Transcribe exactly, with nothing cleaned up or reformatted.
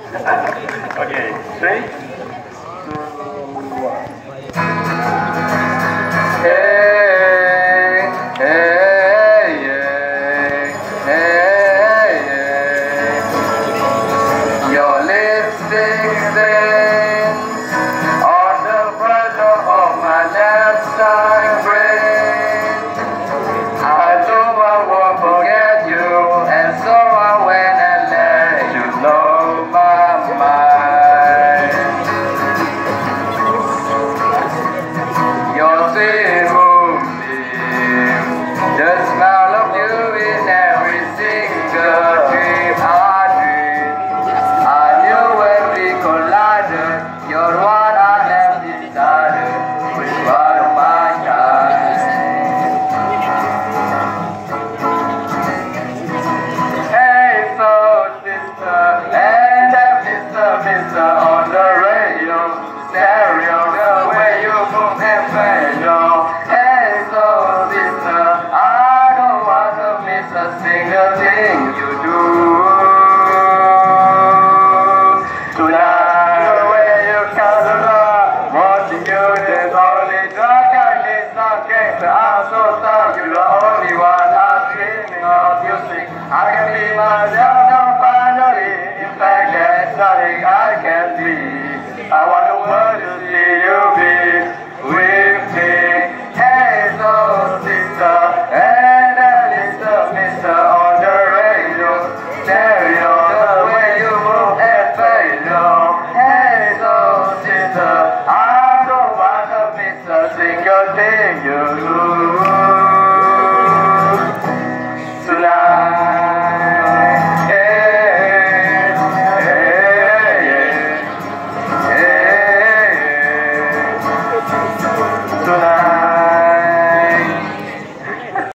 Okay, three, two, one. Hey, hey, yeah, hey, yeah. Your lipstick stains on the front of my laptop brain. I know I won't forget you, and so I went and let you know my mind. Your sweet moonbeam, the smell of you in every single dream I dream. I knew when we collided, you're what I have decided, which part of my kind. Hey, so sister, and that mister, mister.